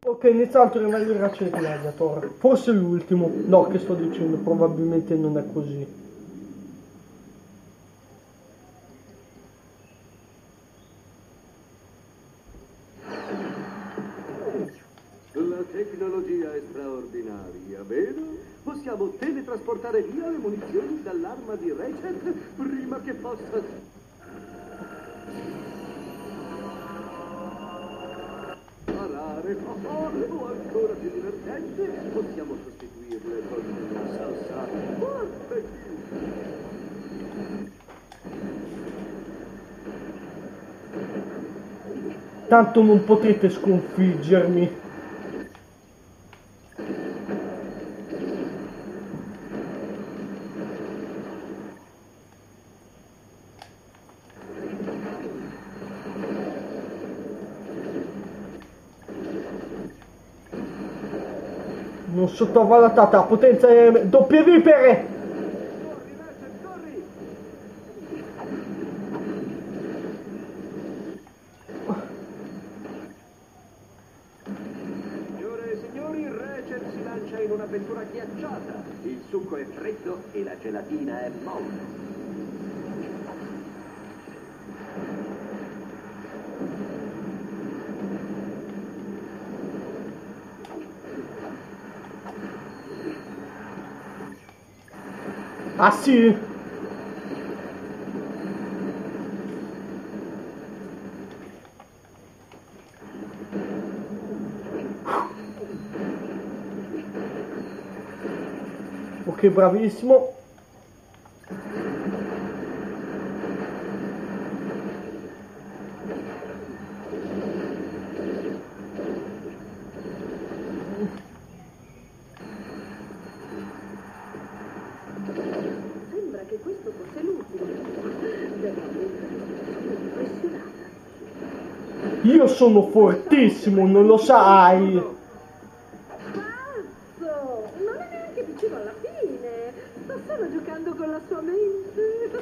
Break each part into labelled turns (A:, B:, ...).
A: Ok, inizia altro livello di Ratchet Gladiator. Forse l'ultimo. No, che sto dicendo, probabilmente non è così.
B: La tecnologia è straordinaria, vero? Possiamo teletrasportare via le munizioni dall'arma di Ratchet prima che possa sparare. O ancora più divertente, possiamo sostituirle con una salsa barbecue.
A: Tanto non potrete sconfiggermi. Non sottovalutate la potenza delle doppie vipere!
B: Corri, Ratchet, corri! Signore e signori, Ratchet si lancia in un'avventura ghiacciata. Il succo è freddo e la gelatina è molle.
A: Ah sì? Ok, bravissimo.
C: Sembra che questo fosse l'ultimo. Veramente, sono impressionata.
A: Io sono fortissimo, non lo sai.
C: Pazzo! Non è neanche vicino alla fine. Sta solo giocando con la sua mente.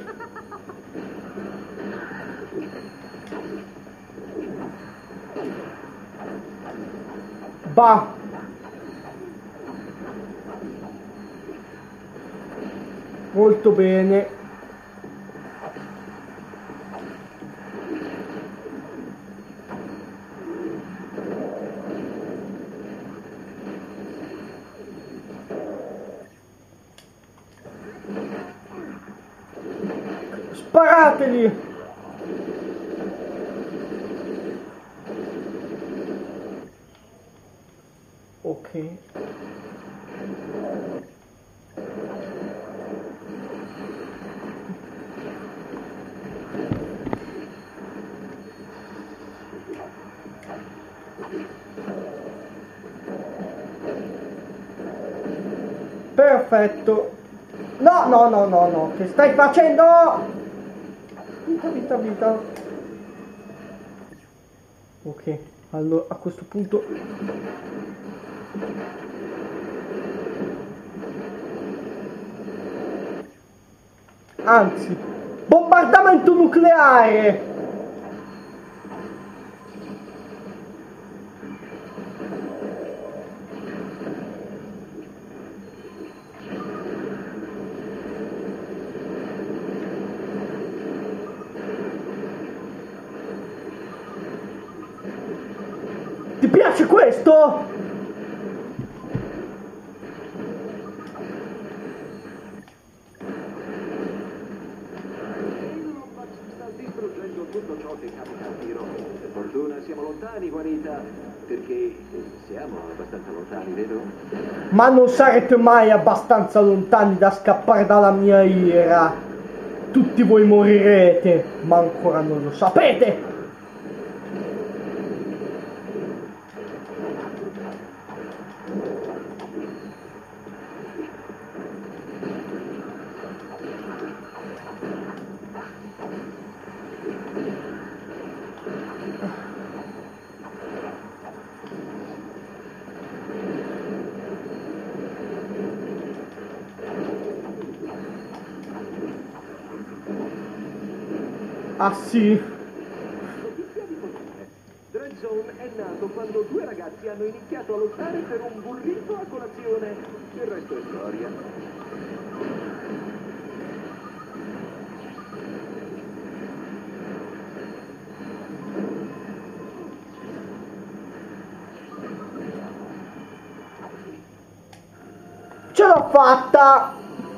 A: Bah. Molto bene. Sparateli! Ok. Perfetto. No, no, no, no, no. Che stai facendo? Vita, vita, vita. Ok, allora a questo punto anzi, bombardamento nucleare. Ti piace questo?
B: Sta distruggendo tutto ciò che capita a tiro. Per fortuna siamo lontani, Juanita, perché siamo abbastanza lontani, vero?
A: Ma non sarete mai abbastanza lontani da scappare dalla mia ira. Tutti voi morirete, ma ancora non lo sapete.
B: Ah sì? Dread Zone è nato quando giorno due ragazzi hanno iniziato a lottare per un burrito a colazione. Il resto è storia.
A: Ce l'ho fatta!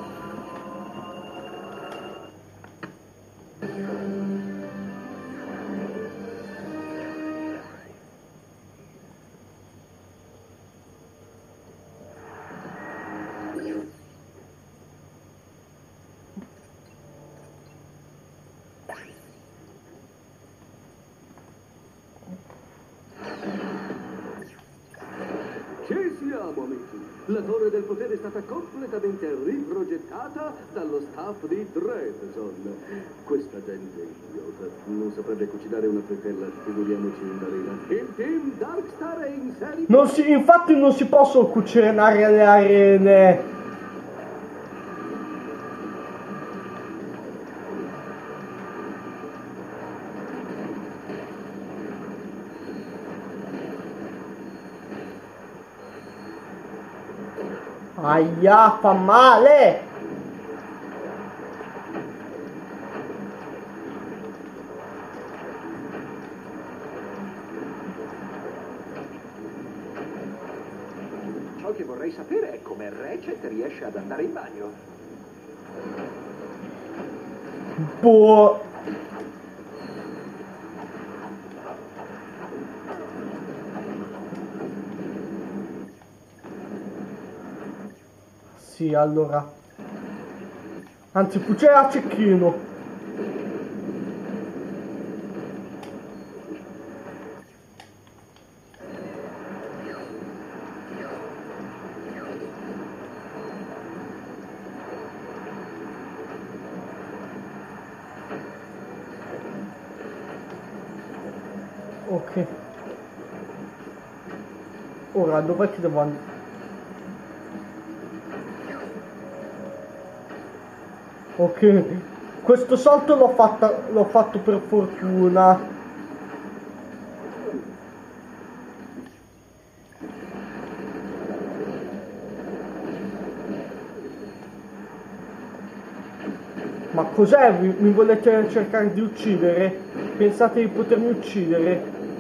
B: Ci siamo, amici. La Torre del Potere è stata completamente riprogettata dallo staff di Dreadzone. Questa gente idiota non saprebbe cucinare una frittella, figuriamoci un'arena. Il team Darkstar è in serie...
A: Infatti non si possono cucinare le arene. Aia, fa male!
B: Ciò che vorrei sapere è come Ratchet riesce ad andare in bagno.
A: Boh. Sì, allora. Anzi, c'era a cecchino. Ok. Ora dov'è che devo andare? Ok, questo salto l'ho fatto per fortuna. Ma cos'è? Mi volete cercare di uccidere? Pensate di potermi uccidere?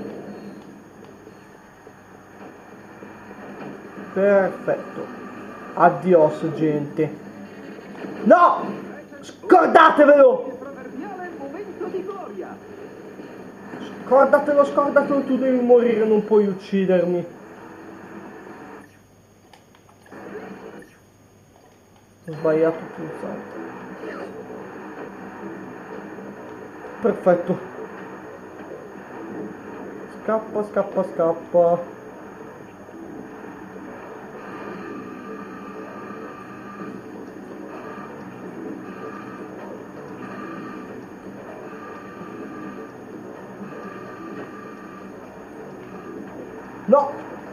A: Perfetto. Addios, gente. No! Scordatevelo!
B: Il proverbiale momento di gloria.
A: Scordatelo, tu devi morire, non puoi uccidermi. Ho sbagliato il pulsante. Perfetto. Scappa. No!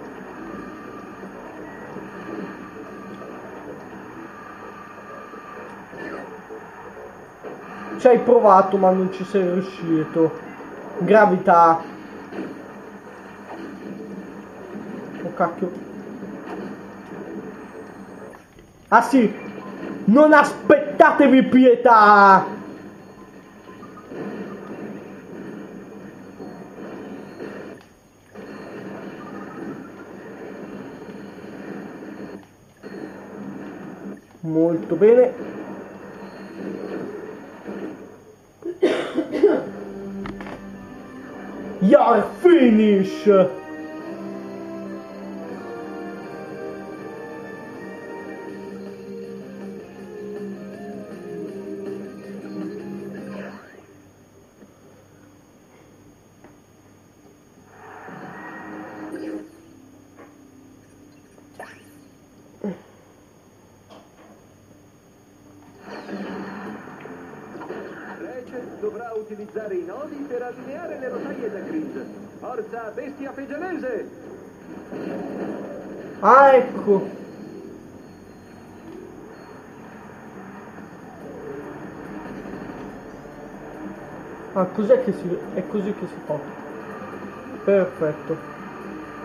A: Ci hai provato ma non ci sei riuscito. Gravità. Oh cacchio. Ah sì! Non aspettatevi pietà! Molto bene. You're finished!
B: Dovrà utilizzare i nodi per allineare le rotaie da grid. Forza, bestia fegelese!
A: Ah, ecco. Ah, cos'è che si... è così che si fa. Perfetto.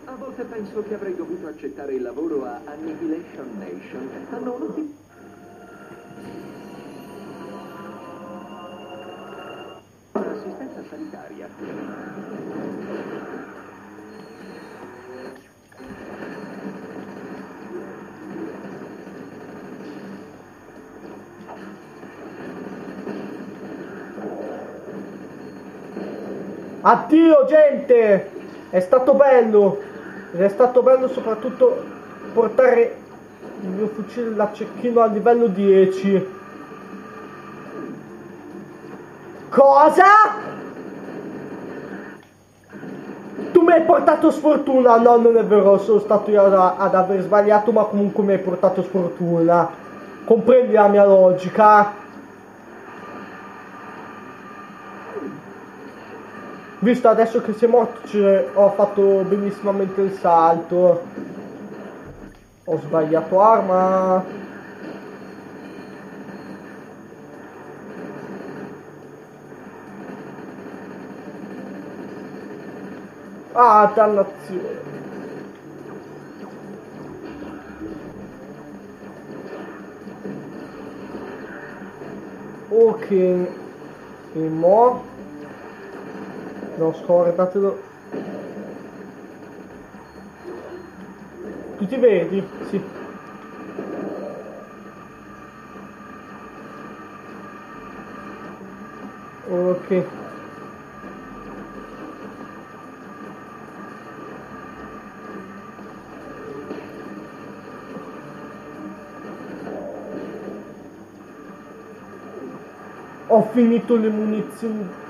B: A volte penso che avrei dovuto accettare il lavoro a Annihilation Nation. Hanno un ottimo... assistenza sanitaria.
A: Addio gente, è stato bello ed è stato bello soprattutto portare il mio fucile da cecchino a livello 10. Cosa? Tu mi hai portato sfortuna? No, non è vero, sono stato io ad aver sbagliato, ma comunque mi hai portato sfortuna. Comprendi la mia logica? Visto adesso che sei morto, ho fatto benissimamente il salto. Ho sbagliato arma. Ah, dannazione. Ok. E mo'. No, scordatelo. Tu ti vedi? Sì. Ok. Ho finito le munizioni.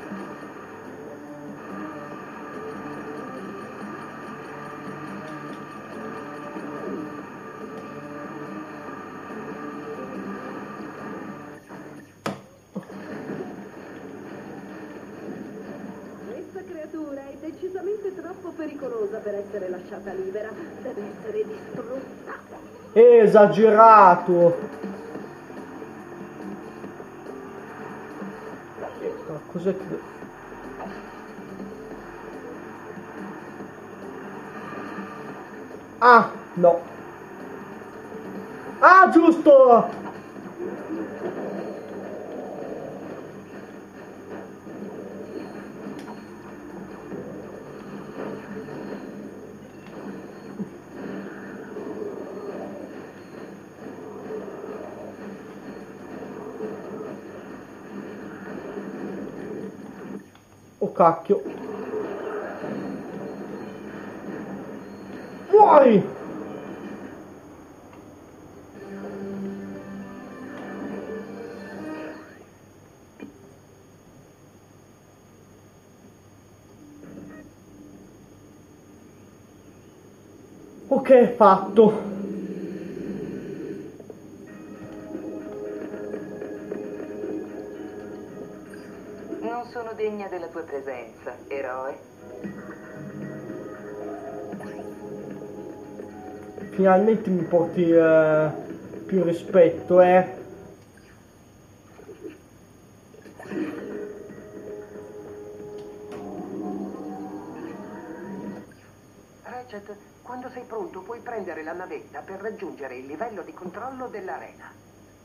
C: Decisamente troppo pericolosa per essere lasciata libera. Deve essere distrutta.
A: Esagerato. Ma cos'è che... Ah, no. Ah, giusto! Oh cacchio. Muori! Ok, fatto.
D: Non sono degna della tua presenza, eroe.
A: Finalmente mi porti più rispetto,
D: Ratchet, quando sei pronto puoi prendere la navetta per raggiungere il livello di controllo dell'arena.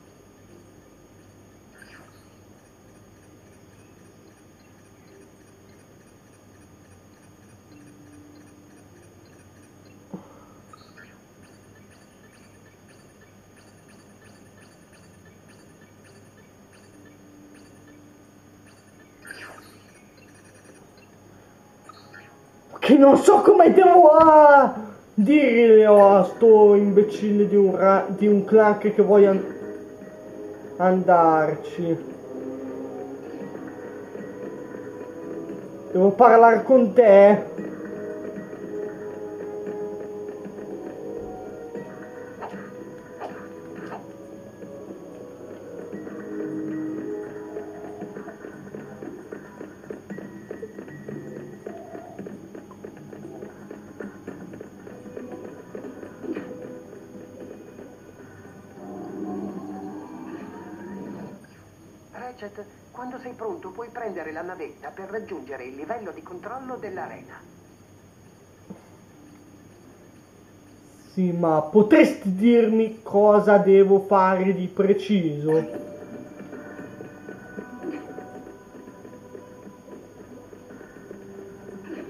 A: Che non so come devo dire a sto imbecille di un clan che vuoi andarci. Devo parlare con te.
D: Ratchet, quando sei pronto puoi prendere la navetta per raggiungere il livello di controllo dell'arena.
A: Sì, ma potresti dirmi cosa devo fare di preciso?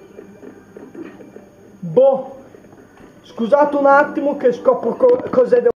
A: Boh, scusate un attimo che scopro cos'è